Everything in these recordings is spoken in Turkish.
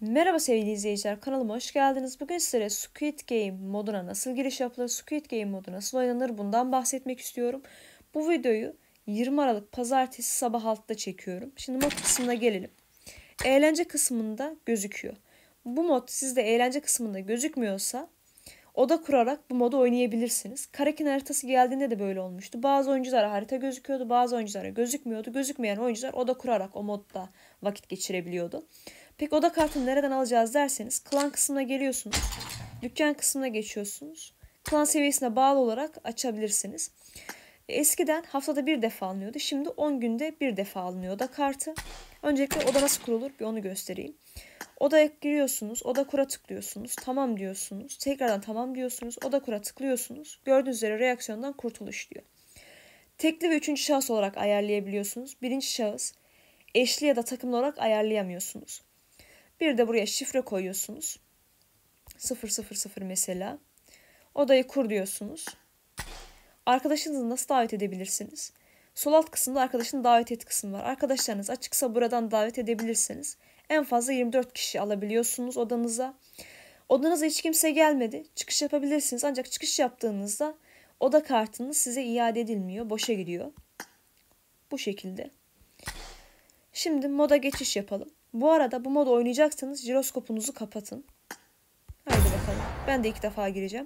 Merhaba sevgili izleyiciler, kanalıma hoş geldiniz. Bugün sizlere Squid Game moduna nasıl giriş yapılır, Squid Game modu nasıl oynanır bundan bahsetmek istiyorum. Bu videoyu 20 Aralık Pazartesi sabah 6'da çekiyorum. Şimdi mod kısmına gelelim. Eğlence kısmında gözüküyor. Bu mod sizde eğlence kısmında gözükmüyorsa oda kurarak bu modu oynayabilirsiniz. Karakin haritası geldiğinde de böyle olmuştu. Bazı oyunculara harita gözüküyordu, bazı oyunculara gözükmüyordu. Gözükmeyen oyuncular oda kurarak o modda vakit geçirebiliyordu. Peki oda kartını nereden alacağız derseniz klan kısmına geliyorsunuz. Dükkan kısmına geçiyorsunuz. Klan seviyesine bağlı olarak açabilirsiniz. Eskiden haftada bir defa alınıyordu. Şimdi 10 günde bir defa alınıyor oda kartı. Öncelikle oda nasıl kurulur bir onu göstereyim. Odaya giriyorsunuz. Oda kura tıklıyorsunuz. Tamam diyorsunuz. Tekrardan tamam diyorsunuz. Oda kura tıklıyorsunuz. Gördüğünüz üzere reaksiyondan kurtuluş diyor. Tekli ve üçüncü şahıs olarak ayarlayabiliyorsunuz. Birinci şahıs eşli ya da takımlı olarak ayarlayamıyorsunuz. Bir de buraya şifre koyuyorsunuz. 000 mesela. Odayı kur diyorsunuz. Arkadaşınızı nasıl davet edebilirsiniz? Sol alt kısımda arkadaşın davet et kısmı var. Arkadaşlarınız açıksa buradan davet edebilirsiniz. En fazla 24 kişi alabiliyorsunuz odanıza. Odanıza hiç kimse gelmedi. Çıkış yapabilirsiniz. Ancak çıkış yaptığınızda oda kartınız size iade edilmiyor. Boşa gidiyor. Bu şekilde. Şimdi moda geçiş yapalım. Bu arada bu modu oynayacaksanız jiroskopunuzu kapatın. Haydi bakalım. Ben de ilk defa gireceğim.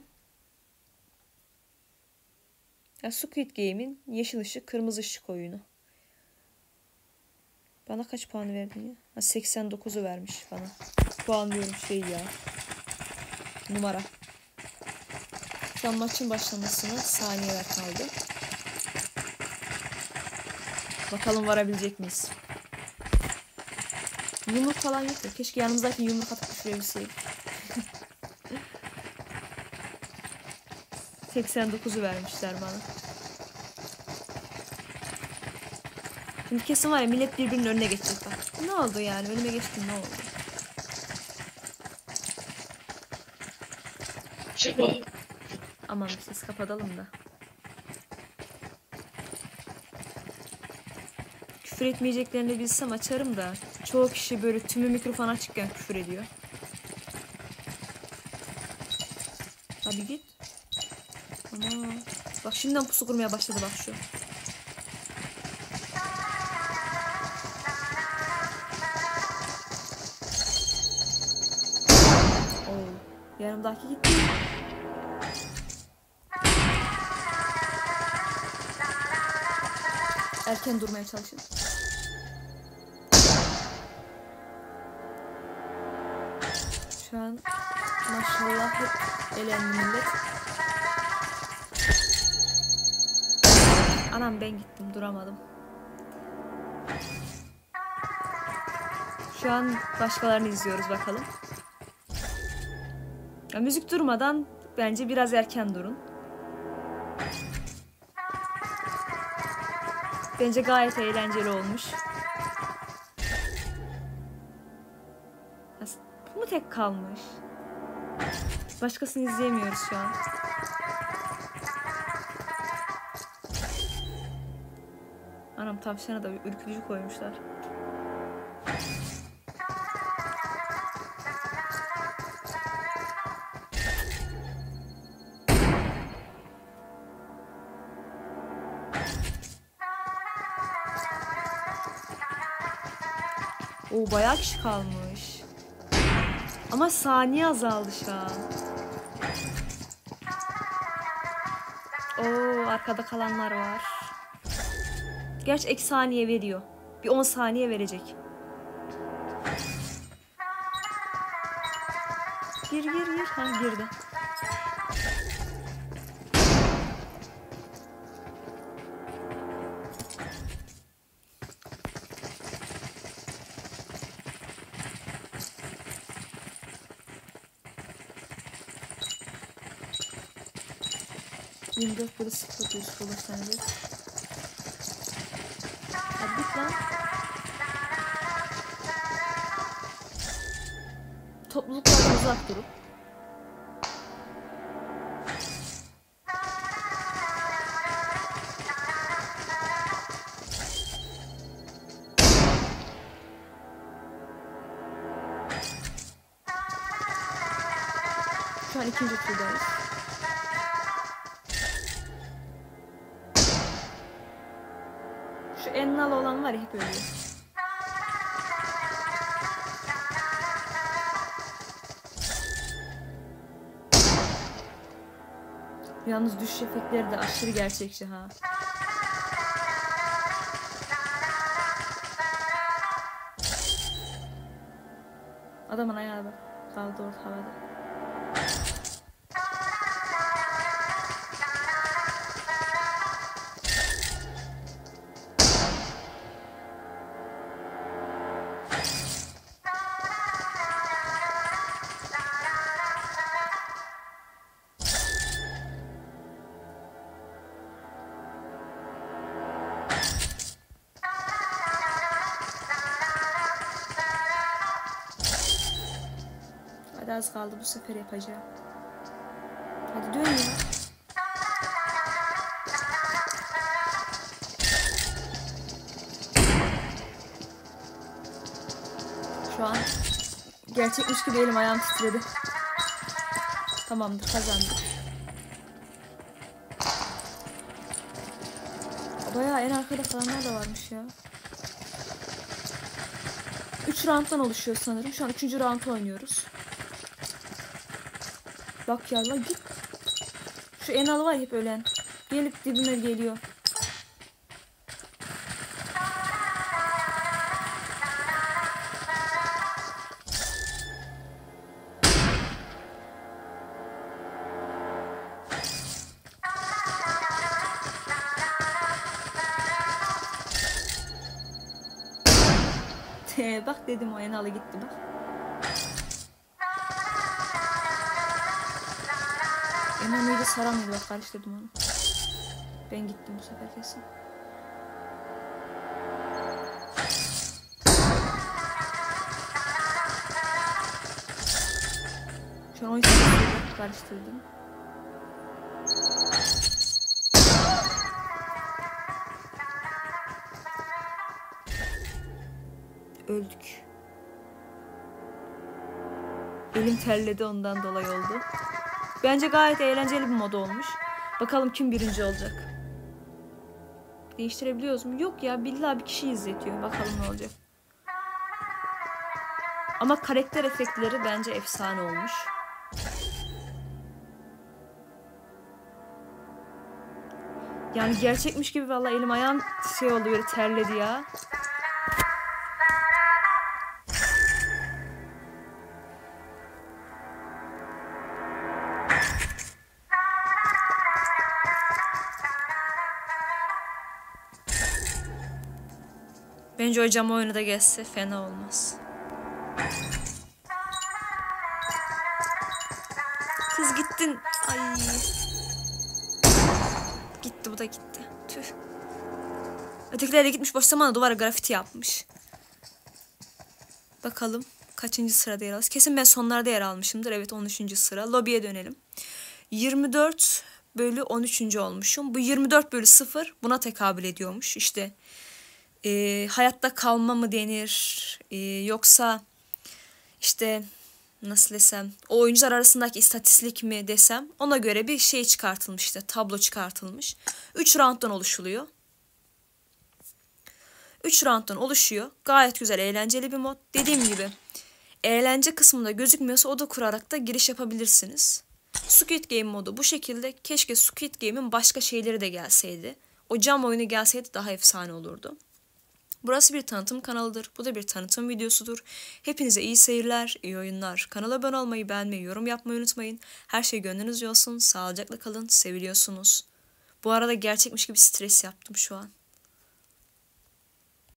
Ya, Squid Game'in yeşil ışık, kırmızı ışık oyunu. Bana kaç puan verdin ya? Ha, 89'u vermiş bana. Puanlıyorum ya. Numara. Şu an maçın başlamasına saniyeler kaldı. Bakalım varabilecek miyiz? Yumruk falan yok ya. Keşke yanımızdaki yumruk atıp düşürebilseydim. 89'u vermişler bana. Şimdi kesin var ya millet birbirinin önüne geçecek bak. Ne oldu yani? Önüme geçtim ne oldu? Çıkma. Aman bir ses kapatalım da. Küfür etmeyeceklerini bilsem açarım da çoğu kişi böyle tümü mikrofon açıkken küfür ediyor. Hadi git. Ama bak şimdiden pusu kurmaya başladı bak şu. Oo, yanımdaki gitti. Erken durmaya çalışın. Şu an maşallah hep elendi millet. Anam ben gittim duramadım. Şu an başkalarını izliyoruz bakalım. Ya, müzik durmadan bence biraz erken durun. Bence gayet eğlenceli olmuş. Bu mu tek kalmış? Başkasını izleyemiyoruz şu an. Anam tavşana da ürkütücü koymuşlar. Oo, bayağı kişi kalmış. Ama saniye azaldı şu an. Oo, arkada kalanlar var. Gerçi ek saniye veriyor. Bir 10 saniye verecek. Gir. Ha, girdi. ...24 böyle 0 Yusuf olur sende. Hadi git lan. Topluluklardan uzak durup. Şu an ikinci turdayız. Şu ennalı olan var ya, hep ölüyor. Yalnız düşüş efektleri de aşırı gerçekçi ha. Adamın ayağı bak. Kaldı orta havada. Hadi az kaldı, bu sefer yapacağım. Hadi dön ya. Şu an gerçekmiş gibi elim ayağım titredi. Tamamdır, kazandık. Bayağı en arkada falanlar da varmış ya. 3 round'dan oluşuyor sanırım. Şu an 3. round oynuyoruz. Bak ya la git. Şu enalı var hep ölen. Gelip dibime geliyor. Bak dedim, o enalı gitti bak. Enalıyla saramıyor, bak karıştırdım onu. Ben gittim bu sefer kesin. Şu an o yüzden karıştırdım. Öldük. Elim terledi, ondan dolayı oldu. Bence gayet eğlenceli bir mod olmuş. Bakalım kim birinci olacak. Değiştirebiliyoruz mu? Yok ya, billahi bir kişi izletiyor. Bakalım ne olacak. Ama karakter efektleri bence efsane olmuş. Yani gerçekmiş gibi, vallahi elim ayağım şey oldu, böyle terledi ya. Bence o cam oyunu da geçse fena olmaz. Kız gittin. Ay. Gitti, bu da gitti. Tüh. Ötekiler de gitmiş, boş zamanda duvara grafiti yapmış. Bakalım kaçıncı sırada yer alırız. Kesin ben sonlarda yer almışımdır. Evet, 13. sıra. Lobiye dönelim. 24/13. olmuşum. Bu 24/0 buna tekabül ediyormuş. İşte hayatta kalma mı denir, yoksa işte nasıl desem, o oyuncular arasındaki istatistik mi desem, ona göre bir şey çıkartılmış, işte tablo çıkartılmış. 3 round'dan oluşuluyor. 3 round'dan oluşuyor. Gayet güzel, eğlenceli bir mod. Dediğim gibi eğlence kısmında gözükmüyorsa oda kurarak da giriş yapabilirsiniz. Squid Game modu bu şekilde. Keşke Squid Game'in başka şeyleri de gelseydi. O cam oyunu gelseydi daha efsane olurdu. Burası bir tanıtım kanalıdır. Bu da bir tanıtım videosudur. Hepinize iyi seyirler, iyi oyunlar. Kanala abone olmayı, beğenmeyi, yorum yapmayı unutmayın. Her şey gönlünüzce olsun. Sağlıcakla kalın. Seviliyorsunuz. Bu arada gerçekmiş gibi stres yaptım şu an.